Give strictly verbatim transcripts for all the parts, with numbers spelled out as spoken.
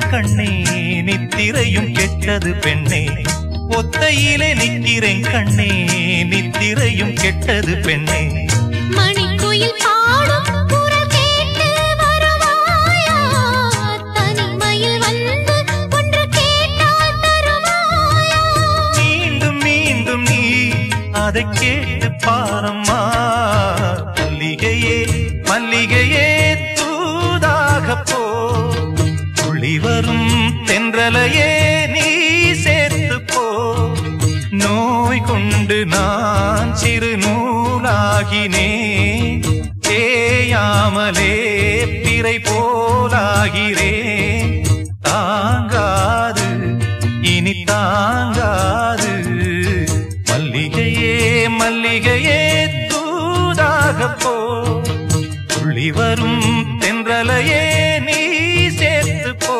கண்ணே நித்திரையும் கெட்டது பெண்ணே ஒத்தையிலே நிக்கிறேன் கண்ணே நித்திரையும் கெட்டது பெண்ணே மணிக்குயில் பாடும் குரல் கேட்டு வருவாயா தனிமையில் வந்து ஒன்று கேட்டால் தருவாயா மீண்டும் மீண்டும் நீ அதை கேட்டு பாரம்மா மல்லிகையே மல்லிகையே தூதாக போ துளி வரும் தென்றலையே நீ சேர்த்து போ நோய் கொண்டு நான் சிறு நூலாகினேன் தேயாமலே பிறை போலாகிறேன் தாங்காது இனி தாங்காது மல்லிகையே மல்லிகையே தூதாக போ துளி வரும் தென்றலையே நீ சேர்த்து போ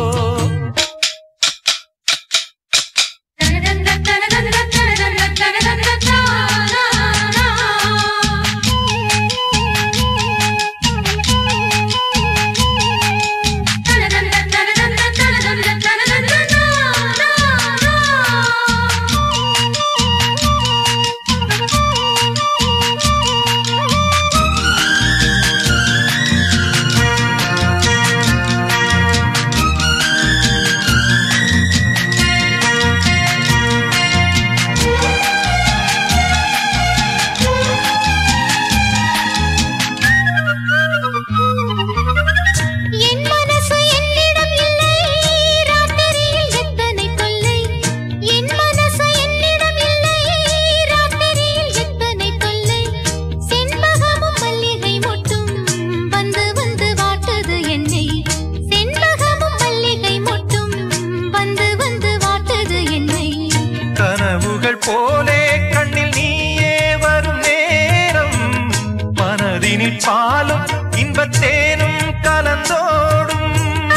போலே கண்ணில் நீயே வரும் நேரம் மனதினில் பாலும் இன்பத்தேனும் கலந்தோடும்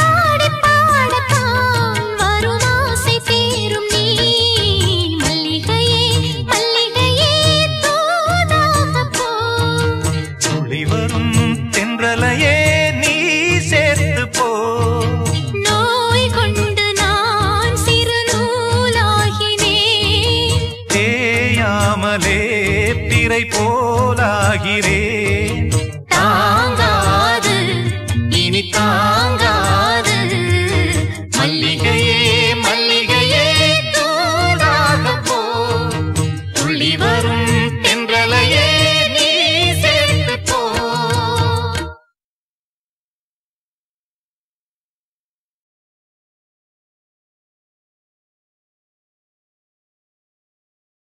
துளி வரும் தென்றலையே நீ சேர்த்து போ நோய் கொண்டு நான் சிறு நூலாகினேன் தேயாமலே பிறை போலாகிறேன்